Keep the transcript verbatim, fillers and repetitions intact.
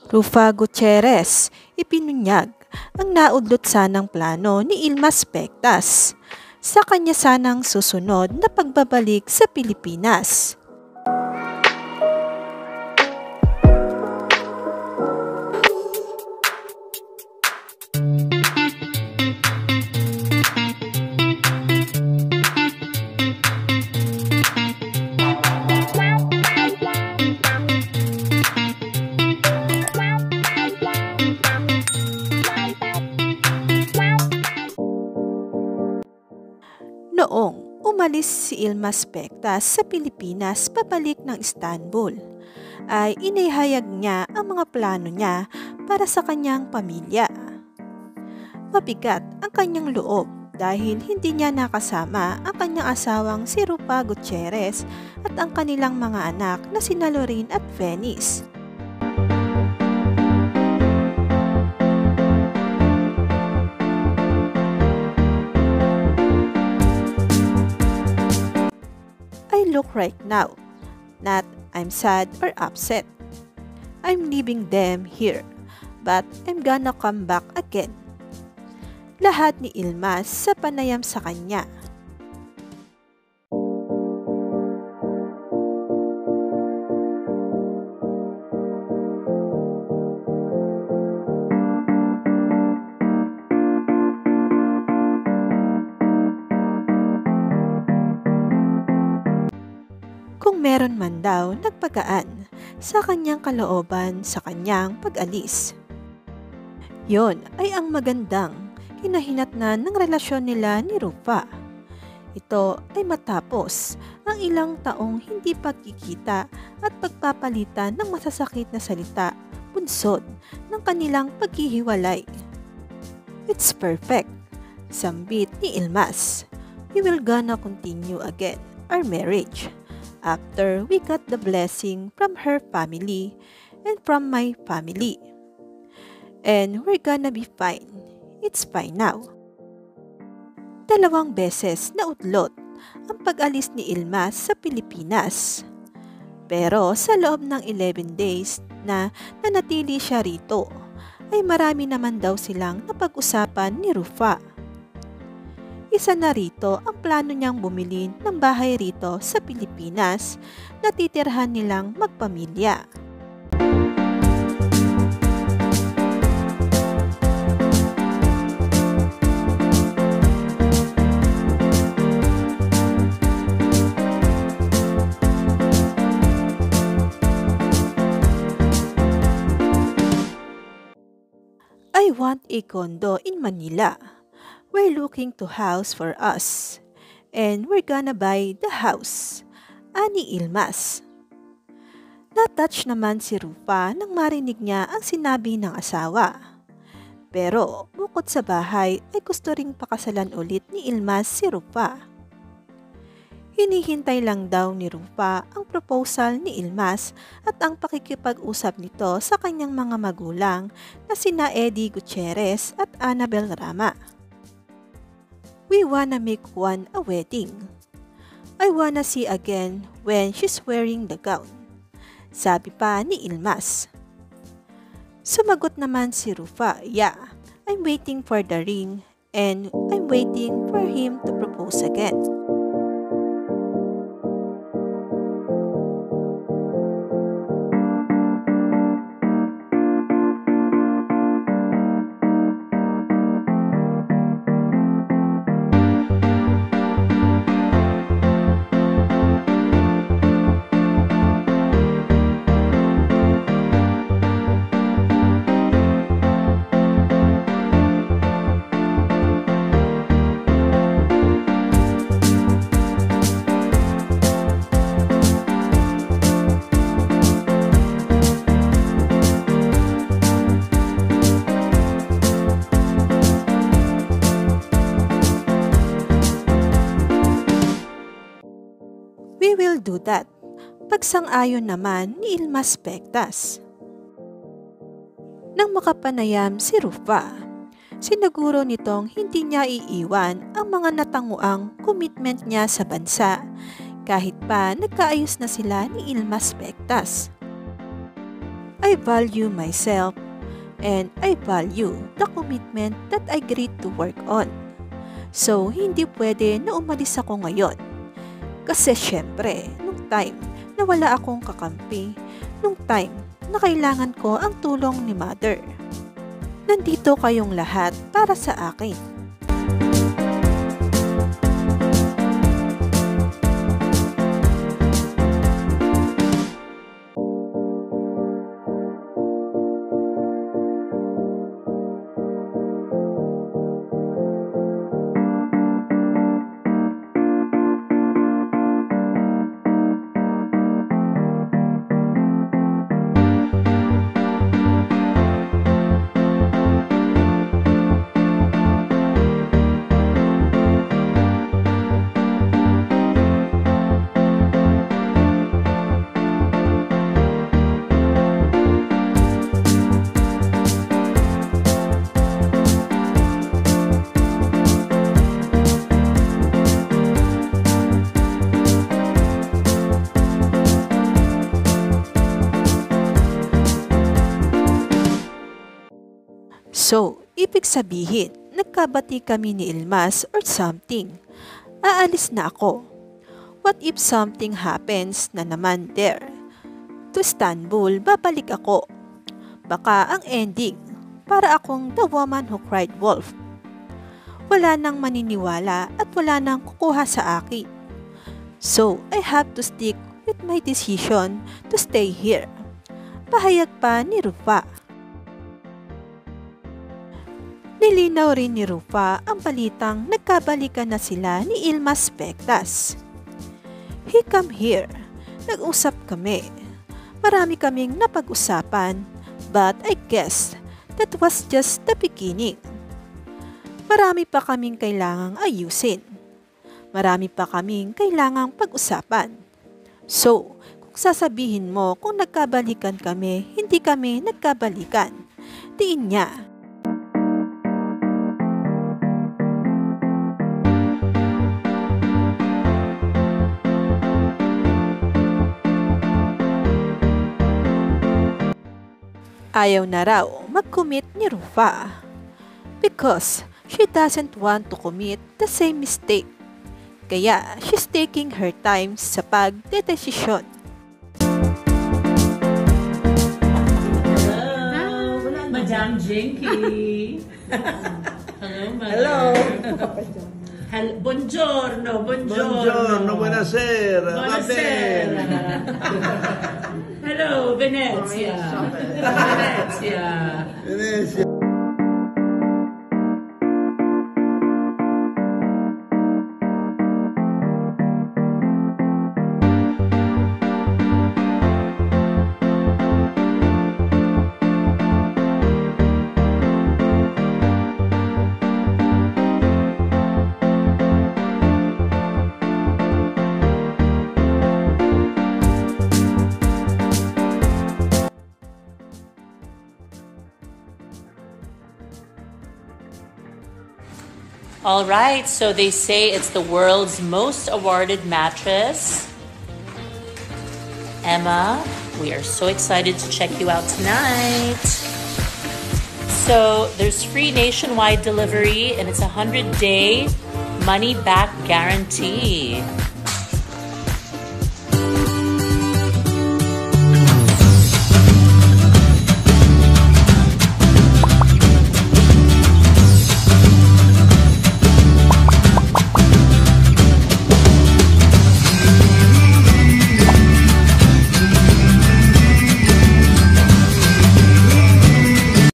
Rufa Gutierrez, ipinunyag ang naudlot sanang plano ni Ilmas Pectas sa kanya sanang susunod na pagbabalik sa Pilipinas. Noong umalis si Ilmas Pectas sa Pilipinas pabalik ng Istanbul, ay inihayag niya ang mga plano niya para sa kanyang pamilya. Mabigat ang kanyang loob dahil hindi niya nakasama ang kanyang asawang si Rufa Gutierrez at ang kanilang mga anak na sina Lorraine at Venice. I look right now, not I'm sad or upset. I'm leaving them here, but I'm gonna come back again. Lahat ni Ilmas sa panayam sa kanya. Kung meron man daw nagpagaan sa kanyang kalooban sa kanyang pag-alis. Yon ay ang magandang kinahinatnan ng relasyon nila ni Rufa. Ito ay matapos ang ilang taong hindi pagkikita at pagpapalitan ng masasakit na salita bunsod ng kanilang paghihiwalay. It's perfect, sambit ni Ilmas. We will gonna continue again our marriage after we got the blessing from her family and from my family. And we're gonna be fine. It's fine now. Dalawang beses na udlot ang pag-alis ni Ilmas sa Pilipinas. Pero sa loob ng eleven days na nanatili siya rito, ay marami naman daw silang napag-usapan ni Rufa. Isa na rito ang plano niyang bumili ng bahay rito sa Pilipinas na titirhan nilang magpamilya. I want a condo in Manila. We're looking to house for us, and we're gonna buy the house, ani Ilmas. Natouch naman si Rufa nang marinig niya ang sinabi ng asawa. Pero bukod sa bahay ay gusto ring pakasalan ulit ni Ilmas si Rufa. Hinihintay lang daw ni Rufa ang proposal ni Ilmas at ang pakikipag-usap nito sa kanyang mga magulang na sina Eddie Gutierrez at Annabel Rama. We wanna make one a wedding. I wanna see again when she's wearing the gown, sabi pa ni Ilmas. Sumagot naman si Rufa, yeah, I'm waiting for the ring and I'm waiting for him to propose again. We will do that. Pagsang-ayon naman ni Ilmas Pectas. Nang makapanayam si Rufa, siniguro nitong hindi niya iiwan ang mga natanguang commitment niya sa bansa kahit pa nagkaayos na sila ni Ilmas Pectas. I value myself and I value the commitment that I agreed to work on. So, hindi pwede na umalis ako ngayon. Kasi syempre, nung time na wala akong kakampi, nung time na kailangan ko ang tulong ni Mother. Nandito kayong lahat para sa akin. So, ibig sabihin, nagkabati kami ni Ilmas or something. Aalis na ako. What if something happens na naman there? To Istanbul, babalik ako. Baka ang ending, para akong the woman who cried wolf. Wala nang maniniwala at wala nang kukuha sa akin. So, I have to stick with my decision to stay here. Pahayag pa ni Rufa. Nilinaw rin ni Rufa ang balitang nagkabalikan na sila ni Ilmas Pektas. He come here. Nag-usap kami. Marami kaming napag-usapan, but I guess that was just the beginning. Marami pa kaming kailangang ayusin. Marami pa kaming kailangang pag-usapan. So, kung sasabihin mo kung nagkabalikan kami, hindi kami nagkabalikan. Tiin niya. Ayaw na raw mag-commit ni Rufa because she doesn't want to commit the same mistake. Kaya she's taking her time sa pagdedesisyon. Hello, Madam Jinky. Hello, Madam. Hello. Hello. Buongiorno, buongiorno. Buongiorno, buonasera. Buonasera. Hello, Venezia. Venezia. Venezia. All right, so they say it's the world's most awarded mattress. Emma, we are so excited to check you out tonight. So there's free nationwide delivery and it's a hundred day money back guarantee.